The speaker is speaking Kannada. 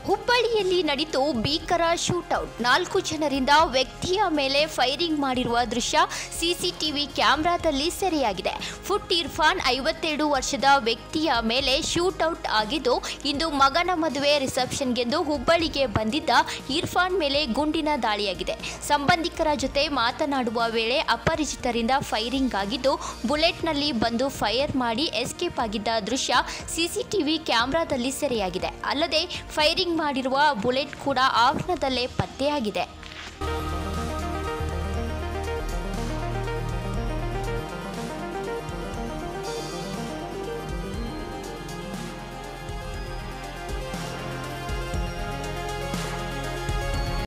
ಹುಬ್ಬಳ್ಳಿಯಲ್ಲಿ ನಡೆಯಿತು ಭೀಕರ ಶೂಟೌಟ್. 4 ಜನರಿಂದ ವ್ಯಕ್ತಿಯ ಮೇಲೆ ಫೈರಿಂಗ್ ಮಾಡಿರುವ ದೃಶ್ಯ ಸಿಸಿಟಿವಿ ಕ್ಯಾಮೆರಾದಲ್ಲಿ ಸೆರೆಯಾಗಿದೆ. ಫುಟ್ ಇರ್ಫಾನ್ 57 ವರ್ಷದ ವ್ಯಕ್ತಿಯ ಮೇಲೆ ಶೂಟೌಟ್ ಆಗಿದ್ದು, ಇಂದು ಮಗನ ಮದುವೆ ರಿಸೆಪ್ಷನ್ಗೆಂದು ಹುಬ್ಬಳ್ಳಿಗೆ ಬಂದಿದ್ದ ಇರ್ಫಾನ್ ಮೇಲೆ ಗುಂಡಿನ ದಾಳಿಯಾಗಿದೆ. ಸಂಬಂಧಿಕರ ಜೊತೆ ಮಾತನಾಡುವ ವೇಳೆ ಅಪರಿಚಿತರಿಂದ ಫೈರಿಂಗ್ ಆಗಿದ್ದು, ಬುಲೆಟ್ನಲ್ಲಿ ಬಂದು ಫೈರ್ ಮಾಡಿ ಎಸ್ಕೇಪ್ ಆಗಿದ್ದ ದೃಶ್ಯ ಸಿಸಿಟಿವಿ ಕ್ಯಾಮೆರಾದಲ್ಲಿ ಸೆರೆಯಾಗಿದೆ. ಅಲ್ಲದೆ ಫೈರಿಂಗ್ ಮಾಡಿರುವ ಬುಲೆಟ್ ಕೂಡ ಆವರಣದಲ್ಲೇ ಪತ್ತೆಯಾಗಿದೆ.